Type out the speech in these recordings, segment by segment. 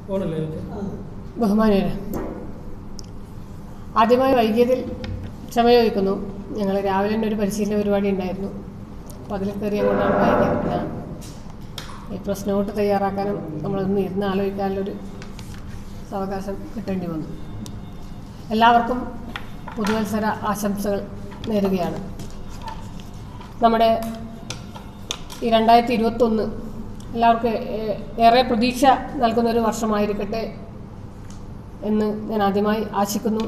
ബഹുമാനീയരെ, ആദ്യമായി വൈകിയതിൽ ക്ഷമ ചോദിക്കുന്നു. ഞങ്ങൾ രാവിലെ തന്നെ ഒരു പരിശീലന പരിപാടി ഉണ്ടായിരുന്നു. അപ്പോൾ അതിൽ കയറിയ കൊണ്ടാണ് വൈകിയത്. പിന്നെ ഈ പ്രസ് നോട്ട് തയ്യാറാക്കാനും നമ്മളൊന്ന് ഇരുന്ന് ആലോചിക്കാനുള്ളൊരു അവകാശം കിട്ടേണ്ടി വന്നു. എല്ലാവർക്കും പുതുവത്സര ആശംസകൾ നേരുകയാണ്. നമ്മുടെ ഈ 2021 എല്ലാവർക്കും ഏറെ പ്രതീക്ഷ നൽകുന്നൊരു വർഷമായിരിക്കട്ടെ എന്ന് ഞാൻ ആദ്യമായി ആശിക്കുന്നു.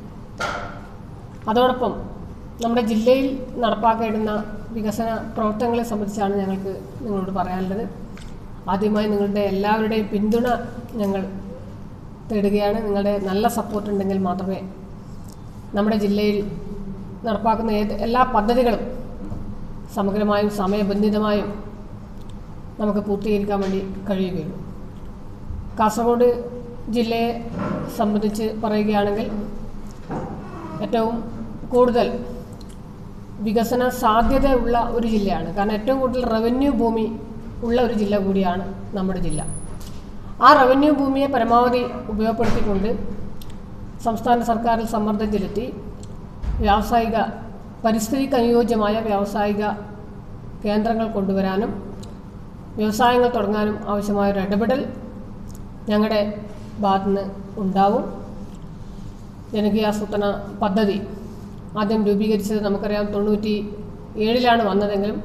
അതോടൊപ്പം നമ്മുടെ ജില്ലയിൽ നടപ്പാക്കേണ്ടുന്ന വികസന പ്രവർത്തനങ്ങളെ സംബന്ധിച്ചാണ് ഞങ്ങൾക്ക് നിങ്ങളോട് പറയാനുള്ളത്. ആദ്യമായി നിങ്ങളുടെ എല്ലാവരുടെയും പിന്തുണ ഞങ്ങൾ തേടുകയാണ്. നിങ്ങളുടെ നല്ല സപ്പോർട്ട് ഉണ്ടെങ്കിൽ മാത്രമേ നമ്മുടെ ജില്ലയിൽ നടപ്പാക്കുന്ന എല്ലാ പദ്ധതികളും സമഗ്രമായും സമയബന്ധിതമായും നമുക്ക് പൂർത്തീകരിക്കാൻ വേണ്ടി കഴിയുകയുള്ളൂ. കാസർഗോഡ് ജില്ലയെ സംബന്ധിച്ച് പറയുകയാണെങ്കിൽ ഏറ്റവും കൂടുതൽ വികസന സാധ്യത ഉള്ള ഒരു ജില്ലയാണ്. കാരണം ഏറ്റവും കൂടുതൽ റവന്യൂ ഭൂമി ഉള്ള ഒരു ജില്ല കൂടിയാണ് നമ്മുടെ ജില്ല. ആ റവന്യൂ ഭൂമിയെ പരമാവധി ഉപയോഗപ്പെടുത്തിക്കൊണ്ട് സംസ്ഥാന സർക്കാരിൽ സമ്മർദ്ദം ചെലുത്തി പരിസ്ഥിതിക്ക് അനുയോജ്യമായ വ്യാവസായിക കേന്ദ്രങ്ങൾ കൊണ്ടുവരാനും വ്യവസായങ്ങൾ തുടങ്ങാനും ആവശ്യമായൊരു ഇടപെടൽ ഞങ്ങളുടെ ഭാഗത്തുനിന്ന് ഉണ്ടാവും. ജനകീയാസൂത്രണ പദ്ധതി ആദ്യം രൂപീകരിച്ചത് നമുക്കറിയാം 97 വന്നതെങ്കിലും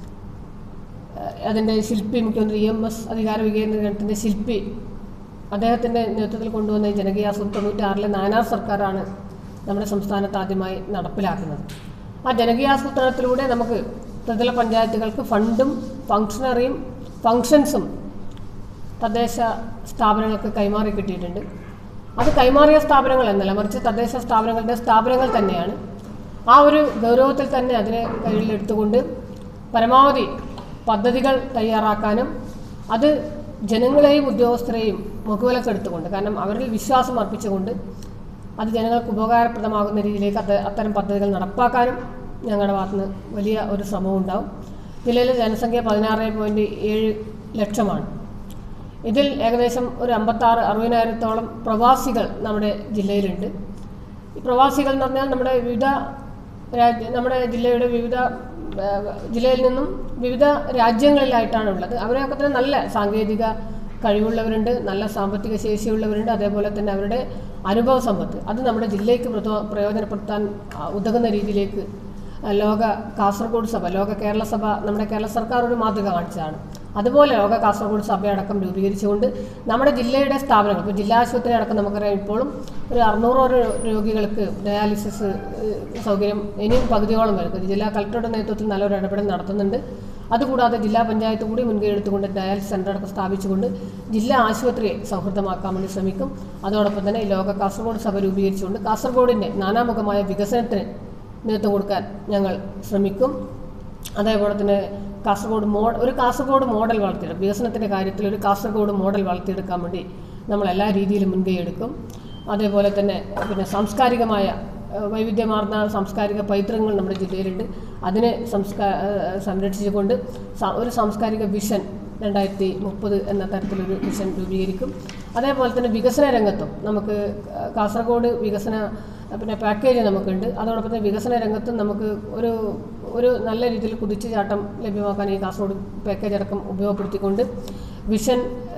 അതിൻ്റെ ശില്പി മുഖ്യമന്ത്രി EMS അധികാര വികേന്ദ്രീകരണത്തിൻ്റെ ശില്പി അദ്ദേഹത്തിൻ്റെ നേതൃത്വത്തിൽ കൊണ്ടുവന്ന ഈ ജനകീയാസൂത്രണം 96 നായനാർ സർക്കാരാണ് നമ്മുടെ സംസ്ഥാനത്ത് ആദ്യമായി നടപ്പിലാക്കുന്നത്. ആ ജനകീയാസൂത്രണത്തിലൂടെ നമുക്ക് ത്രിതല പഞ്ചായത്തുകൾക്ക് ഫണ്ടും ഫങ്ഷൻസും തദ്ദേശ സ്ഥാപനങ്ങൾക്ക് കൈമാറി കിട്ടിയിട്ടുണ്ട്. അത് കൈമാറിയ സ്ഥാപനങ്ങൾ എന്നല്ല, മറിച്ച് തദ്ദേശ സ്ഥാപനങ്ങൾ തന്നെയാണ്. ആ ഒരു ഗൗരവത്തിൽ തന്നെ അതിനെ കയ്യിലെടുത്തുകൊണ്ട് പരമാവധി പദ്ധതികൾ തയ്യാറാക്കാനും അത് ജനങ്ങളെയും ഉദ്യോഗസ്ഥരെയും മുഖവിലക്കെടുത്തുകൊണ്ട്, കാരണം അവരിൽ വിശ്വാസം അർപ്പിച്ചുകൊണ്ട് അത് ജനങ്ങൾക്ക് ഉപകാരപ്രദമാകുന്ന രീതിയിലേക്ക് അത്തരം പദ്ധതികൾ നടപ്പാക്കാനും ഞങ്ങളുടെ ഭാഗത്തുനിന്ന് വലിയ ഒരു ശ്രമം ഉണ്ടാവും. ജില്ലയിലെ ജനസംഖ്യ 16.7 ലക്ഷമാണ്. ഇതിൽ ഏകദേശം ഒരു 56,000-60,000-ഓളം പ്രവാസികൾ നമ്മുടെ ജില്ലയിലുണ്ട്. ഈ പ്രവാസികൾ എന്ന് പറഞ്ഞാൽ നമ്മുടെ ജില്ലയിൽ നിന്നും വിവിധ രാജ്യങ്ങളിലായിട്ടാണ് ഉള്ളത്. അവരൊക്കെ തന്നെ നല്ല സാങ്കേതിക കഴിവുള്ളവരുണ്ട്, നല്ല സാമ്പത്തിക ശേഷിയുള്ളവരുണ്ട്. അതേപോലെ തന്നെ അവരുടെ അനുഭവ സമ്പത്ത് അത് നമ്മുടെ ജില്ലയ്ക്ക് പ്രയോജനപ്പെടുത്താൻ ഉതകുന്ന രീതിയിലേക്ക് കേരള സഭ നമ്മുടെ കേരള സർക്കാർ ഒരു മാതൃക കാണിച്ചതാണ്. അതുപോലെ കാസർഗോഡ് സഭയടക്കം രൂപീകരിച്ചുകൊണ്ട് നമ്മുടെ ജില്ലയുടെ സ്ഥാപനങ്ങൾ, ഇപ്പോൾ ജില്ലാ ആശുപത്രി അടക്കം നമുക്കറിയാം ഇപ്പോഴും ഒരു 600 രോഗികൾക്ക് ഡയാലിസിസ് സൗകര്യം ഇനിയും പകുതിയോളം വരുന്നത് ജില്ലാ കളക്ടറുടെ നേതൃത്വത്തിൽ നല്ലൊരു ഇടപെടൽ നടത്തുന്നുണ്ട്. അതുകൂടാതെ ജില്ലാ പഞ്ചായത്ത് കൂടി മുൻകൈ എടുത്തുകൊണ്ട് ഡയാലിസിസ് സെൻ്റർ അടക്കം സ്ഥാപിച്ചുകൊണ്ട് ജില്ലാ ആശുപത്രിയെ സൗഹൃദമാക്കാൻ വേണ്ടി ശ്രമിക്കും. അതോടൊപ്പം തന്നെ കാസർഗോഡ് സഭ രൂപീകരിച്ചുകൊണ്ട് കാസർഗോഡിൻ്റെ നാനാമുഖമായ വികസനത്തിന് നേതൃത്വം കൊടുക്കാൻ ഞങ്ങൾ ശ്രമിക്കും. അതേപോലെ തന്നെ കാസർഗോഡ് മോഡൽ വളർത്തിയെടുക്കും. വികസനത്തിൻ്റെ കാര്യത്തിൽ ഒരു കാസർഗോഡ് മോഡൽ വളർത്തിയെടുക്കാൻ വേണ്ടി നമ്മൾ എല്ലാ രീതിയിലും മുൻകൈ എടുക്കും. അതേപോലെ തന്നെ സാംസ്കാരികമായ വൈവിധ്യമാർന്ന സാംസ്കാരിക പൈതൃകങ്ങൾ നമ്മുടെ ജില്ലയിലുണ്ട്. അതിനെ സംരക്ഷിച്ചുകൊണ്ട് ഒരു സാംസ്കാരിക വിഷൻ 2030 എന്ന തരത്തിലൊരു വിഷൻ രൂപീകരിക്കും. അതേപോലെ തന്നെ വികസന രംഗത്തും നമുക്ക് കാസർഗോഡ് വികസന പാക്കേജ് നമുക്കുണ്ട്. അതോടൊപ്പം തന്നെ വികസന രംഗത്തും നമുക്ക് ഒരു നല്ല രീതിയിൽ കുതിച്ചുചാട്ടം ലഭ്യമാക്കാൻ ഈ കാസർഗോഡ് പാക്കേജ് അടക്കം ഉപയോഗപ്പെടുത്തിക്കൊണ്ട് വിഷൻ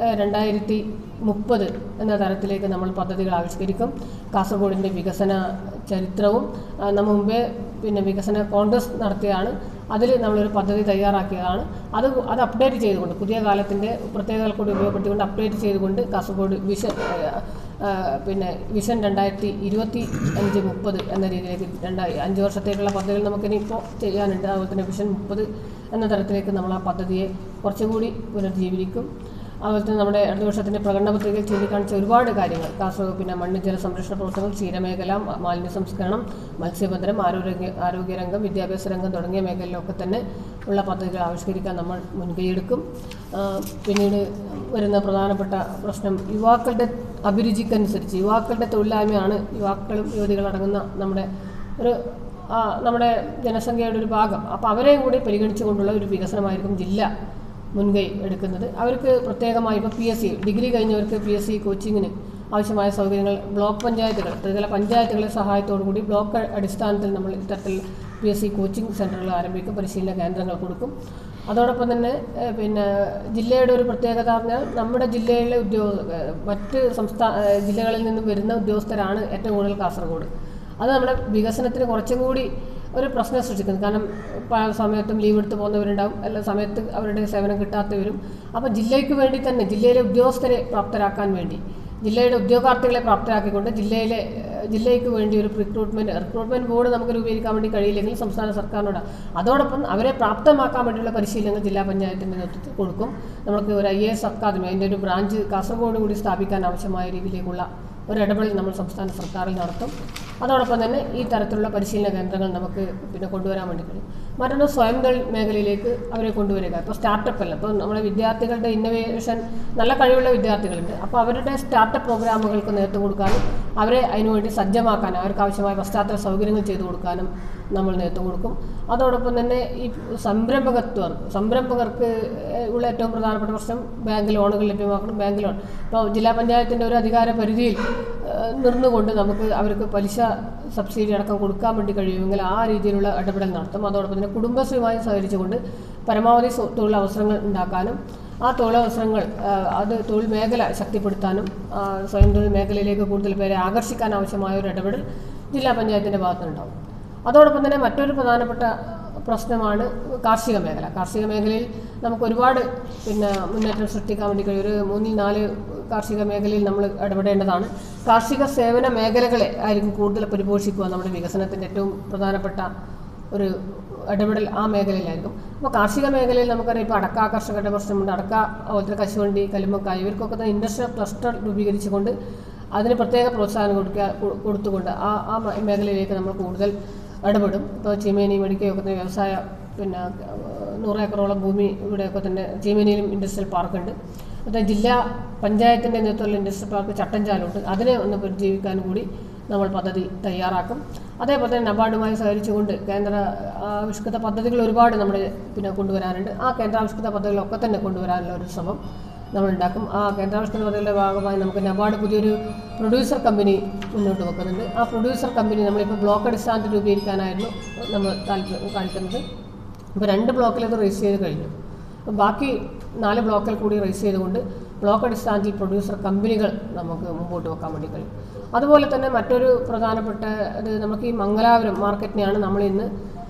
2030 എന്ന തരത്തിലേക്ക് നമ്മൾ പദ്ധതികൾ ആവിഷ്കരിക്കും. കാസർഗോഡിൻ്റെ വികസന ചരിത്രവും നമ്മൾ മുമ്പേ വികസന കോൺഗ്രസ് നടത്തിയാണ്. അതിൽ നമ്മളൊരു പദ്ധതി തയ്യാറാക്കിയതാണ്. അത് അപ്ഡേറ്റ് ചെയ്തുകൊണ്ട് പുതിയ കാലത്തിൻ്റെ പ്രത്യേകതകൾ കൂടി ഉപയോഗപ്പെടുത്തിക്കൊണ്ട് അപ്ഡേറ്റ് ചെയ്തുകൊണ്ട് കാസർഗോഡ് വിഷൻ 2025-30 എന്ന രീതിയിലേക്ക് 5 വർഷത്തേക്കുള്ള പദ്ധതികൾ നമുക്കിനിയിപ്പോൾ ചെയ്യാനുണ്ട്. അതുപോലെ തന്നെ വിഷൻ 30 എന്ന തരത്തിലേക്ക് നമ്മൾ ആ പദ്ധതിയെ കുറച്ചുകൂടി പുനർജീവിക്കും. അതുപോലെ തന്നെ നമ്മുടെ അടുത്ത വർഷത്തിൻ്റെ പ്രകടന പത്രികയിൽ ചൂണ്ടിക്കാണിച്ച ഒരുപാട് കാര്യങ്ങൾ കാസർഗോഡ് മണ്ണ് ജല സംരക്ഷണ പ്രവർത്തനങ്ങൾ, ക്ഷീരമേഖല, മാലിന്യ സംസ്കരണം, മത്സ്യബന്ധനം, ആരോഗ്യരംഗം, വിദ്യാഭ്യാസ രംഗം തുടങ്ങിയ മേഖലയിലൊക്കെ തന്നെ ഉള്ള പദ്ധതികൾ ആവിഷ്കരിക്കാൻ നമ്മൾ മുൻകൈയെടുക്കും. പിന്നീട് വരുന്ന പ്രധാനപ്പെട്ട പ്രശ്നം യുവാക്കളുടെ അഭിരുചിക്കനുസരിച്ച് യുവാക്കളുടെ തൊഴിലില്ലായ്മയാണ്. യുവാക്കളും യുവതികളടങ്ങുന്ന നമ്മുടെ ജനസംഖ്യയുടെ ഒരു ഭാഗം. അപ്പോൾ അവരെയും കൂടി പരിഗണിച്ചുകൊണ്ടുള്ള ഒരു വികസനമായിരിക്കും ജില്ല മുൻകൈ എടുക്കുന്നത്. അവർക്ക് പ്രത്യേകമായി ഇപ്പോൾ PSC ഡിഗ്രി കഴിഞ്ഞവർക്ക് PSC കോച്ചിങ്ങിന് ആവശ്യമായ സൗകര്യങ്ങൾ ബ്ലോക്ക് പഞ്ചായത്തുകൾ, ത്രിതല പഞ്ചായത്തുകളുടെ സഹായത്തോടുകൂടി ബ്ലോക്ക് അടിസ്ഥാനത്തിൽ നമ്മൾ ഇത്തരത്തിൽ PSC കോച്ചിങ് സെൻ്ററുകൾ ആരംഭിക്കും, പരിശീലന കേന്ദ്രങ്ങൾ കൊടുക്കും. അതോടൊപ്പം തന്നെ പിന്നെ ജില്ലയുടെ ഒരു പ്രത്യേകത പറഞ്ഞാൽ നമ്മുടെ ജില്ലയിലെ മറ്റ് ജില്ലകളിൽ നിന്നും വരുന്ന ഉദ്യോഗസ്ഥരാണ് ഏറ്റവും കൂടുതൽ കാസർഗോഡ്. അത് നമ്മുടെ വികസനത്തിന് കുറച്ചും കൂടി ഒരു പ്രശ്നം സൃഷ്ടിക്കുന്നത്. കാരണം പല സമയത്തും ലീവ് എടുത്ത് പോകുന്നവരുണ്ടാവും, എല്ലാ സമയത്ത് അവരുടെ സേവനം കിട്ടാത്തവരും. അപ്പോൾ ജില്ലയ്ക്ക് വേണ്ടി തന്നെ ജില്ലയിലെ ഉദ്യോഗസ്ഥരെ പ്രാപ്തരാക്കാൻ വേണ്ടി, ജില്ലയുടെ ഉദ്യോഗാർത്ഥികളെ പ്രാപ്തരാക്കിക്കൊണ്ട് ജില്ലയ്ക്ക് വേണ്ടി ഒരു റിക്രൂട്ട്മെൻറ്റ് ബോർഡ് നമുക്ക് രൂപീകരിക്കാൻ വേണ്ടി കഴിയില്ലെങ്കിൽ സംസ്ഥാന സർക്കാരിനോട് അതോടൊപ്പം അവരെ പ്രാപ്തമാക്കാൻ വേണ്ടിയുള്ള പരിശീലനങ്ങൾ ജില്ലാ പഞ്ചായത്തിൻ്റെ നേതൃത്വത്തിൽ കൊടുക്കും. നമുക്ക് ഒരു IAS അക്കാദമി, അതിൻ്റെ ഒരു ബ്രാഞ്ച് കാസർഗോഡ് കൂടി സ്ഥാപിക്കാൻ ആവശ്യമായ രീതിയിലേക്കുള്ള ഒരു ഇടപെടൽ നമ്മൾ സംസ്ഥാന സർക്കാരിൽ നടത്തും. അതോടൊപ്പം തന്നെ ഈ തരത്തിലുള്ള പരിശീലന കേന്ദ്രങ്ങൾ നമുക്ക് കൊണ്ടുവരാൻ വേണ്ടി കഴിയും. മറ്റൊന്ന് സ്വയം തൊഴിൽ മേഖലയിലേക്ക് അവരെ കൊണ്ടുവരിക. ഇപ്പോൾ സ്റ്റാർട്ടപ്പ് അല്ല, ഇപ്പോൾ നമ്മുടെ വിദ്യാർത്ഥികളുടെ ഇന്നോവേഷൻ, നല്ല കഴിവുള്ള വിദ്യാർത്ഥികളുണ്ട്. അപ്പോൾ അവരുടെ സ്റ്റാർട്ടപ്പ് പ്രോഗ്രാമുകൾക്ക് നേതൃത്വം കൊടുക്കാനും അവരെ അതിനുവേണ്ടി സജ്ജമാക്കാനും അവർക്ക് ആവശ്യമായ പശ്ചാത്തല സൗകര്യങ്ങൾ ചെയ്തു കൊടുക്കാനും നമ്മൾ നേതൃത്വം കൊടുക്കും. അതോടൊപ്പം തന്നെ ഈ സംരംഭകർക്ക് ഉള്ള ഏറ്റവും പ്രധാനപ്പെട്ട പ്രശ്നം ബാങ്ക് ലോണുകൾ ലഭ്യമാക്കണം. ബാങ്ക് ലോൺ ഇപ്പോൾ ജില്ലാ പഞ്ചായത്തിൻ്റെ ഒരു അധികാര പരിധിയിൽ നിന്നുകൊണ്ട് നമുക്ക് അവർക്ക് പലിശ സബ്സിഡി അടക്കം കൊടുക്കാൻ വേണ്ടി കഴിയുമെങ്കിൽ ആ രീതിയിലുള്ള ഇടപെടൽ നടത്തും. അതോടൊപ്പം തന്നെ കുടുംബശ്രീയുമായി സഹകരിച്ചുകൊണ്ട് പരമാവധി തൊഴിലവസരങ്ങൾ ഉണ്ടാക്കാനും ആ തൊഴിലവസരങ്ങൾ തൊഴിൽ മേഖല ശക്തിപ്പെടുത്താനും സ്വയം തൊഴിൽ മേഖലയിലേക്ക് കൂടുതൽ പേരെ ആകർഷിക്കാൻ ആവശ്യമായ ഒരു ഇടപെടൽ ജില്ലാ പഞ്ചായത്തിൻ്റെ ഭാഗത്തുനിന്നുണ്ടാവും. അതോടൊപ്പം തന്നെ മറ്റൊരു പ്രധാനപ്പെട്ട പ്രശ്നമാണ് കാർഷിക മേഖല. കാർഷിക മേഖലയിൽ നമുക്ക് ഒരുപാട് മുന്നേറ്റം സൃഷ്ടിക്കാൻ വേണ്ടി കഴിയും. ഒരു 3-4 കാർഷിക മേഖലയിൽ നമ്മൾ ഇടപെടേണ്ടതാണ്. കാർഷിക സേവന മേഖലകളെ ആയിരിക്കും കൂടുതൽ പരിപോഷിക്കുക. നമ്മുടെ വികസനത്തിൻ്റെ ഏറ്റവും പ്രധാനപ്പെട്ട ഒരു ഇടപെടൽ ആ മേഖലയിലായിരിക്കും. അപ്പോൾ കാർഷിക മേഖലയിൽ നമുക്കറിയാം, ഇപ്പോൾ അടക്ക കർഷകരുടെ പ്രശ്നമുണ്ട്. അടക്ക, അതുപോലെ കശുവണ്ടി, കല്ലുമ്മക്കായ, ഇവർക്കൊക്കെ തന്നെ ഇൻഡസ്ട്രിയൽ ക്ലസ്റ്റർ രൂപീകരിച്ചുകൊണ്ട് അതിന് പ്രത്യേക പ്രോത്സാഹനം കൊടുത്തുകൊണ്ട് ആ മേഖലയിലേക്ക് നമ്മൾ കൂടുതൽ ഇടപെടും. ഇപ്പോൾ ചീമേനി, മെഡിക്കയൊക്കെ തന്നെ വ്യവസായ 100 ഏക്കറോളം ഭൂമി ഇവിടെയൊക്കെ തന്നെ ചീമേനിയിലും ഇൻഡസ്ട്രിയൽ പാർക്കുണ്ട്. അപ്പോൾ ജില്ലാ പഞ്ചായത്തിൻ്റെ നേതൃത്വത്തിലുള്ള ഇൻഡസ്ട്രിയൽ പാർക്ക് ചട്ടഞ്ചാലുണ്ട്. അതിനെ ഒന്ന് പുനരുജ്ജീവിക്കാൻ കൂടി നമ്മൾ പദ്ധതി തയ്യാറാക്കും. അതേപോലെ തന്നെ നബാർഡുമായി സഹകരിച്ചുകൊണ്ട് കേന്ദ്ര ആവിഷ്കൃത പദ്ധതികൾ ഒരുപാട് നമ്മൾ കൊണ്ടുവരാനുണ്ട്. ആ കേന്ദ്രാവിഷ്കൃത പദ്ധതികളൊക്കെ തന്നെ കൊണ്ടുവരാനുള്ള ഒരു ശ്രമം നമ്മളുണ്ടാക്കും. ആ കേന്ദ്രാവിഷ്കൃത പദ്ധതിയുടെ ഭാഗമായി നമുക്ക് നബാർഡ് പുതിയൊരു പ്രൊഡ്യൂസർ കമ്പനി മുന്നോട്ട് വെക്കുന്നുണ്ട്. ആ പ്രൊഡ്യൂസർ കമ്പനി നമ്മളിപ്പോൾ ബ്ലോക്ക് അടിസ്ഥാനത്തിൽ രൂപീകരിക്കാനായിരുന്നു നമ്മൾ താല്പര്യം കാണിക്കുന്നത്. ഇപ്പോൾ 2 ബ്ലോക്കിൽ അത് രജിസ്റ്റർ ചെയ്ത് കഴിഞ്ഞു. അപ്പോൾ ബാക്കി 4 ബ്ലോക്കിൽ കൂടി രജിസ്റ്റർ ചെയ്തുകൊണ്ട് ബ്ലോക്ക് അടിസ്ഥാനത്തിൽ പ്രൊഡ്യൂസർ കമ്പനികൾ നമുക്ക് മുമ്പോട്ട് വെക്കാൻ വേണ്ടി കഴിയും. അതുപോലെ തന്നെ മറ്റൊരു പ്രധാനപ്പെട്ട നമുക്ക് ഈ മംഗലാപുരം മാർക്കറ്റിനെയാണ് നമ്മളിന്ന്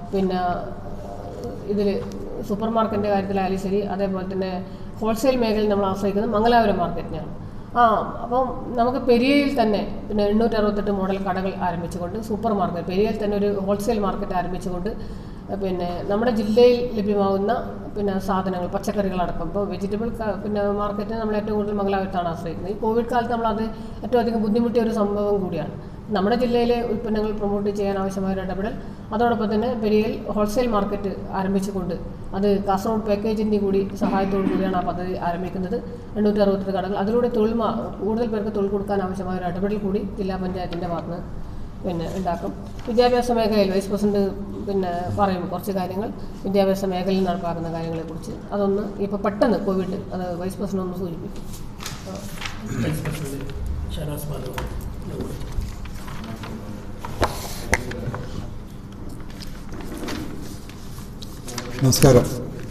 ഇതിൽ സൂപ്പർ മാർക്കറ്റിൻ്റെ കാര്യത്തിലായാലും ശരി, അതേപോലെ തന്നെ ഹോൾസെയിൽ മേഖലയിൽ നമ്മൾ ആശ്രയിക്കുന്നത് മംഗലാപുരം മാർക്കറ്റിനെയാണ്. അപ്പം നമുക്ക് പെരിയയിൽ തന്നെ 868 മോഡൽ കടകൾ ആരംഭിച്ചുകൊണ്ട് സൂപ്പർ മാർക്കറ്റ്, പെരിയയിൽ തന്നെ ഒരു ഹോൾസെയിൽ മാർക്കറ്റ് ആരംഭിച്ചുകൊണ്ട് നമ്മുടെ ജില്ലയിൽ ലഭ്യമാകുന്ന സാധനങ്ങൾ, പച്ചക്കറികളടക്കം, ഇപ്പോൾ വെജിറ്റബിൾ മാർക്കറ്റിന് നമ്മൾ ഏറ്റവും കൂടുതൽ മംഗലാപുരത്താണ് ആശ്രയിക്കുന്നത്. ഈ കോവിഡ് കാലത്ത് നമ്മളത് ഏറ്റവും അധികം ബുദ്ധിമുട്ടിയ ഒരു സംഭവം കൂടിയാണ്. നമ്മുടെ ജില്ലയിലെ ഉൽപ്പന്നങ്ങൾ പ്രൊമോട്ട് ചെയ്യാൻ ആവശ്യമായ ഒരു ഇടപെടൽ. അതോടൊപ്പം തന്നെ പെരിയയിൽ ഹോൾസെയിൽ മാർക്കറ്റ് ആരംഭിച്ചുകൊണ്ട് അത് കാസർഗോഡ് പാക്കേജിൻ്റെ കൂടി സഹായത്തോടു കൂടിയാണ് ആ പദ്ധതി ആരംഭിക്കുന്നത്. 868 കടകൾ, അതിലൂടെ കൂടുതൽ പേർക്ക് തൊഴിൽ കൊടുക്കാൻ ആവശ്യമായ ഒരു ഇടപെടൽ കൂടി ജില്ലാ പഞ്ചായത്തിൻ്റെ ഭാഗത്ത് ഉണ്ടാക്കും. വിദ്യാഭ്യാസ മേഖലയിൽ വൈസ് പ്രസിഡന്റ് പറയും കുറച്ച് കാര്യങ്ങൾ വിദ്യാഭ്യാസ മേഖലയിൽ നടപ്പാക്കുന്ന കാര്യങ്ങളെക്കുറിച്ച്. അതൊന്ന് ഇപ്പോൾ പെട്ടെന്ന് കോവിഡ് അത് വൈസ് പ്രസിഡന്റ് ഒന്ന് സൂചിപ്പിക്കും. നമസ്കാരം.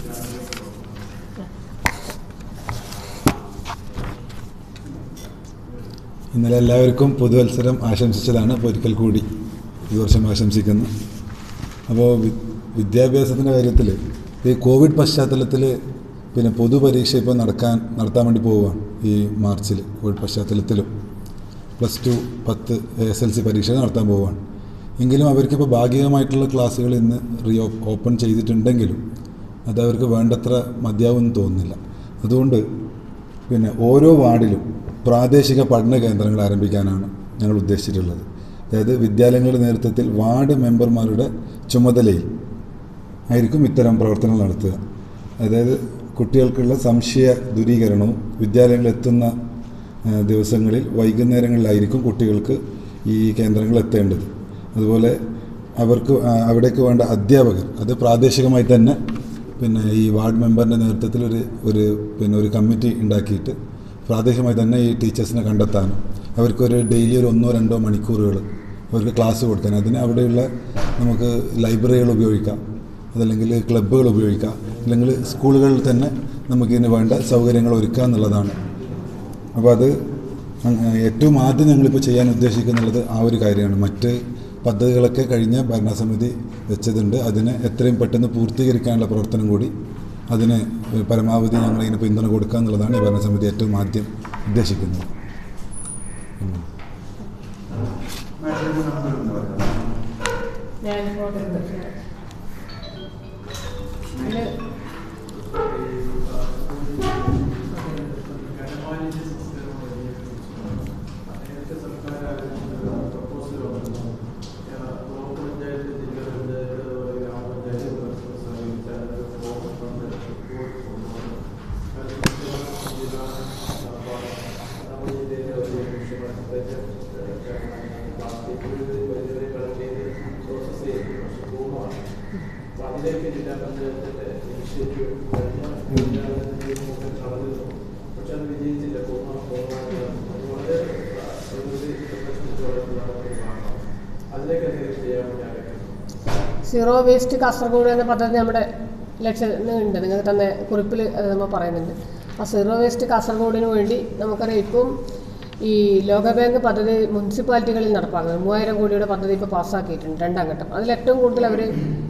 ഇന്നലെ എല്ലാവർക്കും പുതുവത്സരം ആശംസിച്ചതാണ്. അപ്പോൾ ഒരിക്കൽ കൂടി ഈ വർഷം ആശംസിക്കുന്നു. അപ്പോൾ വിദ്യാഭ്യാസത്തിൻ്റെ കാര്യത്തിൽ ഈ കോവിഡ് പശ്ചാത്തലത്തിൽ പൊതുപരീക്ഷ ഇപ്പോൾ നടത്താൻ വേണ്ടി പോവുകയാണ്. ഈ മാർച്ചിൽ കോവിഡ് പശ്ചാത്തലത്തിലും +2, 10 SLC പരീക്ഷ നടത്താൻ പോവുകയാണ്. എങ്കിലും അവർക്കിപ്പോൾ ഭാഗികമായിട്ടുള്ള ക്ലാസ്സുകൾ ഇന്ന് ഓപ്പൺ ചെയ്തിട്ടുണ്ടെങ്കിലും അത് അവർക്ക് വേണ്ടത്ര മതിയാവുമെന്ന് തോന്നുന്നില്ല. അതുകൊണ്ട് ഓരോ വാർഡിലും പ്രാദേശിക പഠന കേന്ദ്രങ്ങൾ ആരംഭിക്കാനാണ് ഞങ്ങൾ ഉദ്ദേശിച്ചിട്ടുള്ളത്. അതായത് വിദ്യാലയങ്ങളുടെ നേതൃത്വത്തിൽ വാർഡ് മെമ്പർമാരുടെ ചുമതലയിൽ ആയിരിക്കും ഇത്തരം പ്രവർത്തനങ്ങൾ നടത്തുക. അതായത് കുട്ടികൾക്കുള്ള സംശയ ദൂരീകരണവും വിദ്യാലയങ്ങളിലെത്തുന്ന ദിവസങ്ങളിൽ വൈകുന്നേരങ്ങളിലായിരിക്കും കുട്ടികൾക്ക് ഈ കേന്ദ്രങ്ങൾ എത്തേണ്ടത്. അതുപോലെ അവിടേക്ക് വേണ്ട അധ്യാപകർ അത് പ്രാദേശികമായി തന്നെ പിന്നെ ഈ വാർഡ് മെമ്പറിൻ്റെ നേതൃത്വത്തിൽ ഒരു കമ്മിറ്റി ഉണ്ടാക്കിയിട്ട് പ്രാദേശികമായി തന്നെ ഈ ടീച്ചേഴ്സിനെ കണ്ടെത്താനും അവർക്കൊരു ഡെയിലി ഒരു 1-2 മണിക്കൂറുകൾ അവർക്ക് ക്ലാസ് കൊടുക്കാൻ, അതിന് അവിടെയുള്ള നമുക്ക് ലൈബ്രറികൾ ഉപയോഗിക്കാം, അതല്ലെങ്കിൽ ക്ലബ്ബുകൾ ഉപയോഗിക്കാം, അല്ലെങ്കിൽ സ്കൂളുകളിൽ തന്നെ നമുക്കിതിന് വേണ്ട സൗകര്യങ്ങൾ ഒരുക്കുക എന്നുള്ളതാണ്. അപ്പോൾ അത് ഏറ്റവും ആദ്യം ഞങ്ങളിപ്പോൾ ചെയ്യാൻ ഉദ്ദേശിക്കുന്നുള്ളത് ആ ഒരു കാര്യമാണ്. മറ്റ് പദ്ധതികളൊക്കെ കഴിഞ്ഞ ഭരണസമിതി വെച്ചതുണ്ട്, അതിനെ എത്രയും പെട്ടെന്ന് പൂർത്തീകരിക്കാനുള്ള പ്രവർത്തനം കൂടി അതിന് പരമാവധി ഞങ്ങളിതിന് പിന്തുണ കൊടുക്കുക എന്നുള്ളതാണ് ഈ ഭരണസമിതി ഏറ്റവും ആദ്യം ഉദ്ദേശിക്കുന്നത്. സീറോ വേസ്റ്റ് കാസർഗോഡ് എന്ന പദ്ധതി നമ്മുടെ ലക്ഷ്യമുണ്ട്, നിങ്ങൾക്ക് തന്നെ കുറിപ്പിൽ അത് നമ്മൾ പറയുന്നുണ്ട്. ആ സീറോ വേസ്റ്റ് കാസർഗോഡിന് വേണ്ടി നമുക്കറിയാം ഇപ്പം ഈ ലോകബാങ്ക് പദ്ധതി മുനിസിപ്പാലിറ്റികളിൽ നടപ്പാക്കുന്നത് 3000 കോടിയുടെ പദ്ധതി ഇപ്പോൾ പാസ്സാക്കിയിട്ടുണ്ട് 2ാം ഘട്ടം. അതിലേറ്റവും കൂടുതൽ അവർ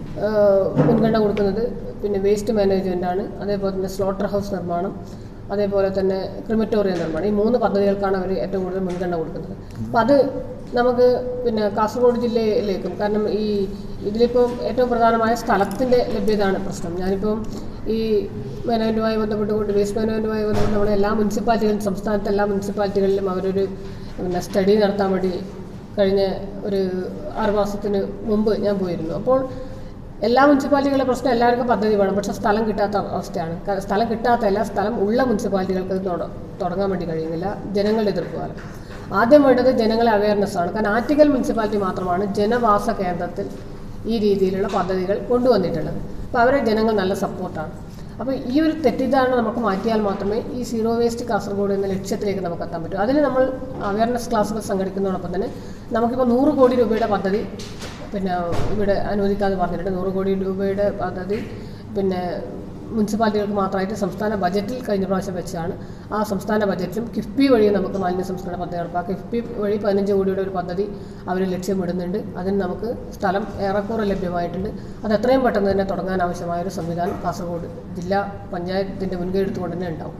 മുൻഗണന കൊടുക്കുന്നത് പിന്നെ വേസ്റ്റ് മാനേജ്മെൻറ്റാണ്, അതേപോലെ തന്നെ സ്ലോട്ടർ ഹൗസ് നിർമ്മാണം, അതേപോലെ തന്നെ ക്രിമറ്റോറിയം നിർമ്മാണം. ഈ 3 പദ്ധതികൾക്കാണ് അവർ ഏറ്റവും കൂടുതൽ മുൻഗണന കൊടുക്കുന്നത്. അപ്പം അത് നമുക്ക് പിന്നെ കാസർഗോഡ് ജില്ലയിലേക്കും, കാരണം ഈ ഇതിലിപ്പം ഏറ്റവും പ്രധാനമായ സ്ഥലത്തിൻ്റെ ലഭ്യതയാണ് പ്രശ്നം. ഞാനിപ്പം ഈ മാനേജ്മെൻറ്റുമായി ബന്ധപ്പെട്ടുകൊണ്ട് വേസ്റ്റ് മാനേജ്മെൻറ്റുമായി ബന്ധപ്പെട്ട് നമ്മുടെ എല്ലാ മുനിസിപ്പാലിറ്റികളിലും, സംസ്ഥാനത്തെ എല്ലാ മുനിസിപ്പാലിറ്റികളിലും അവരൊരു പിന്നെ സ്റ്റഡി നടത്താൻ വേണ്ടി കഴിഞ്ഞ ഒരു 6 മാസത്തിന് മുമ്പ് ഞാൻ പോയിരുന്നു. അപ്പോൾ എല്ലാ മുനിസിപ്പാലിറ്റികളുടെ പ്രശ്നം എല്ലാവർക്കും പദ്ധതി വേണം, പക്ഷേ സ്ഥലം കിട്ടാത്ത അവസ്ഥയാണ്. സ്ഥലം കിട്ടാത്തല്ല, സ്ഥലം ഉള്ള മുനിസിപ്പാലിറ്റികൾക്ക് തുടങ്ങാൻ വേണ്ടി കഴിയുന്നില്ല, ജനങ്ങളുടെ എതിർപ്പ് കാരണം. ആദ്യം വേണ്ടത് ജനങ്ങളെ അവയർനെസ്സാണ്. കാരണം ആറ്റിങ്ങൽ മുനിസിപ്പാലിറ്റി മാത്രമാണ് ജനവാസ കേന്ദ്രത്തിൽ ഈ രീതിയിലുള്ള പദ്ധതികൾ കൊണ്ടുവന്നിട്ടുള്ളത്. അപ്പോൾ അവരെ ജനങ്ങൾ നല്ല സപ്പോർട്ടാണ്. അപ്പോൾ ഈ ഒരു തെറ്റിദ്ധാരണ നമുക്ക് മാറ്റിയാൽ മാത്രമേ ഈ സീറോ വേസ്റ്റ് കാസർഗോഡ് എന്ന ലക്ഷ്യത്തിലേക്ക് നമുക്ക് എത്താൻ പറ്റൂ. അതിന് നമ്മൾ അവയർനെസ് ക്ലാസ്സുകൾ സംഘടിക്കുന്നതോടൊപ്പം തന്നെ നമുക്കിപ്പോൾ 100 കോടി രൂപയുടെ പദ്ധതി പിന്നെ ഇവിടെ അനുവദിക്കാതെ പറഞ്ഞിട്ടുണ്ട്. 100 കോടി രൂപയുടെ പദ്ധതി പിന്നെ മുനിസിപ്പാലിറ്റികൾക്ക് മാത്രമായിട്ട് സംസ്ഥാന ബജറ്റിൽ കഴിഞ്ഞ പ്രാവശ്യം വെച്ചാണ്. ആ സംസ്ഥാന ബജറ്റിലും കിഫ്ബി വഴി നമുക്ക് മാലിന്യ സംസ്കരണ പദ്ധതി നടപ്പാക്കാം. കിഫ്ബി വഴി 15 കോടിയുടെ ഒരു പദ്ധതി അവർ ലക്ഷ്യമിടുന്നുണ്ട്. അതിന് നമുക്ക് സ്ഥലം ഏറെക്കുറെ ലഭ്യമായിട്ടുണ്ട്. അത് എത്രയും പെട്ടെന്ന് തന്നെ തുടങ്ങാൻ ആവശ്യമായൊരു സംവിധാനം കാസർഗോഡ് ജില്ലാ പഞ്ചായത്തിൻ്റെ മുൻകൈ എടുത്തുകൊണ്ട് തന്നെ ഉണ്ടാവും.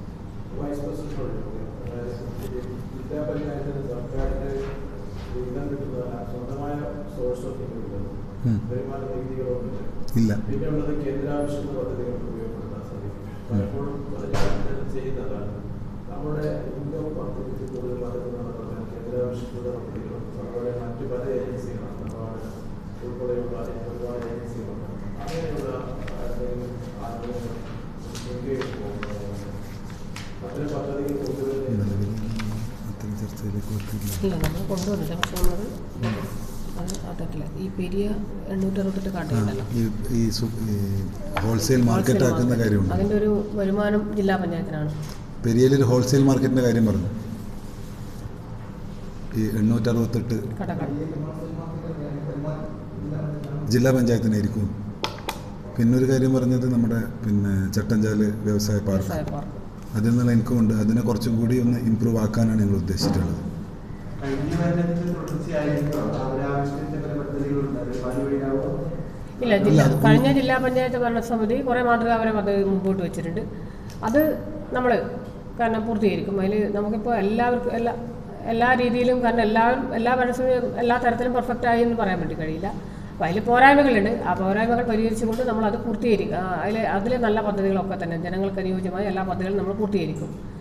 ഇല്ല, പിന്നെയുള്ളത് കേന്ദ്രാവിഷ്കൃത പദ്ധതികൾക്ക് ഉപയോഗപ്പെടുത്താൻ സാധിക്കും. ചെയ്യുന്നതാണ് നമ്മുടെ ഇൻകം പദ്ധതിക്ക് കൂടുതൽ പദ്ധതി കേന്ദ്രാവിഷ്കൃത പദ്ധതികളും അതുപോലെ മറ്റു പല ഏജൻസികളാണ് ഒരുപാട് ഉൾപ്പെടെയുള്ള ഒരുപാട് ഏജൻസികളുണ്ട്. അങ്ങനെയുള്ള ആളുകൾ മറ്റൊരു പദ്ധതികൾ കൊണ്ടുവരുന്ന നമ്മൾ കൊണ്ടുവന്നില്ല, പക്ഷേ നമ്മളത് അത് കാട്ടില്ല. ഈ പെരിയ 868 കാട്ടിലുണ്ടല്ലോ, ഈ ഹോൾസെയിൽ മാർക്കറ്റ് ആക്കുന്ന കാര്യമുണ്ട്. അതിൻ്റെ ഒരു വരുമാനം ജില്ലാ പഞ്ചായത്തിനാണ്. പെരിയയിലൊരു ഹോൾസെയിൽ മാർക്കറ്റിൻ്റെ കാര്യം പറഞ്ഞു. ഈ 868 ജില്ലാ പഞ്ചായത്തിനായിരിക്കും. പിന്നൊരു കാര്യം പറഞ്ഞത് നമ്മുടെ ചട്ടഞ്ചാല് വ്യവസായ പാർക്ക്, അതിൽ നിന്നുള്ള എനിക്കുമുണ്ട്. അതിനെ കുറച്ചും കൂടി ഒന്ന് ഇമ്പ്രൂവ് ആക്കാനാണ് ഞങ്ങൾ ഉദ്ദേശിച്ചിട്ടുള്ളത്. ഇല്ല, കഴിഞ്ഞ ജില്ലാ പഞ്ചായത്ത് ഭരണസമിതി കുറേ മാതൃകാപര പദ്ധതി മുമ്പോട്ട് വെച്ചിട്ടുണ്ട്. അത് നമ്മൾ കാരണം പൂർത്തീകരിക്കും. അതിൽ നമുക്കിപ്പോൾ എല്ലാവർക്കും എല്ലാ രീതിയിലും കാരണം എല്ലാ ഭരണസമിതിയും എല്ലാ തരത്തിലും പെർഫെക്റ്റ് ആയി എന്ന് പറയാൻ വേണ്ടി കഴിയില്ല. അപ്പോൾ അതിൽ പോരായ്മകളുണ്ട്. ആ പോരായ്മകൾ പരിഹരിച്ചുകൊണ്ട് നമ്മളത് പൂർത്തീകരിക്കും. അതിലെ നല്ല പദ്ധതികളൊക്കെ തന്നെ ജനങ്ങൾക്ക് അനുയോജ്യമായ എല്ലാ പദ്ധതികളും നമ്മൾ പൂർത്തീകരിക്കും.